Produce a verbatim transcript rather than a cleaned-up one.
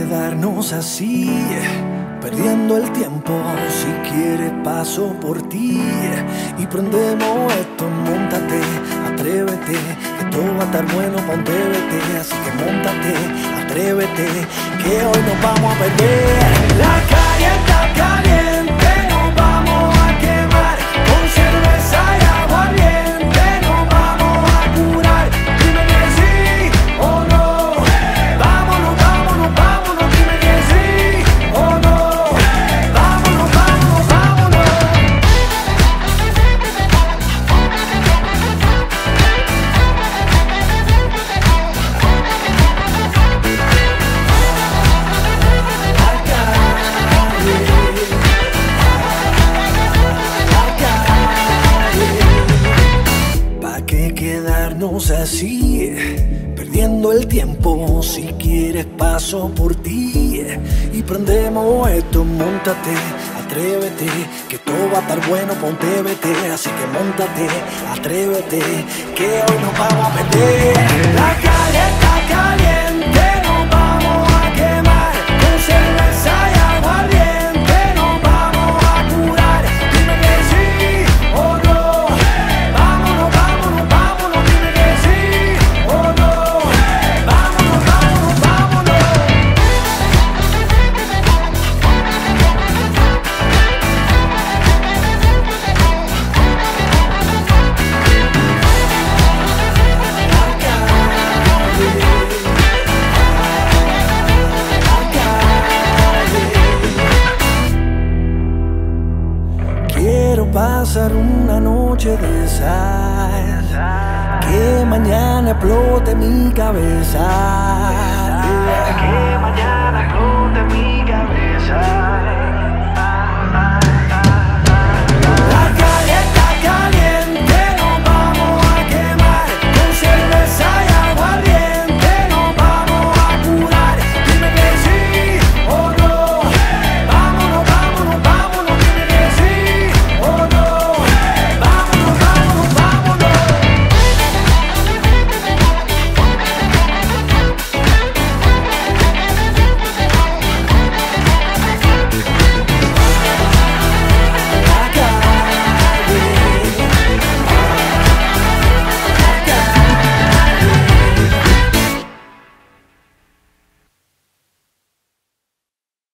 quedarnos así, perdiendo el tiempo. Si quieres paso por ti y prendemos esto. Móntate, atrévete, que todo va a estar bueno, ponte vete. Así que móntate, atrévete, que hoy nos vamos a perder. La calle está caliente, nos vamos a quemar con cerveza y aguardiente. Nos vamos a curar, dime que sí o no. Vámonos, vámonos, vámonos, dime que sí o no. Vámonos, vámonos, vámonos. ¿Pa' qué quedarnos así, perdiendo el tiempo? Si quieres paso por ti y prendemos esto. Móntate, atrévete, que todo va a estar bueno, ponte vete. Así que móntate, atrévete, que hoy nos vamos a perder. La calle está caliente, nos vamos a quemar con cerveza y aguardiente. Nos vamos a curar, dime que sí o no. Vámonos, vámonos, vámonos, dime que sí o no. Vámonos, vámonos, vámonos. Quiero pasar una noche de esas, que mañana explote mi cabeza.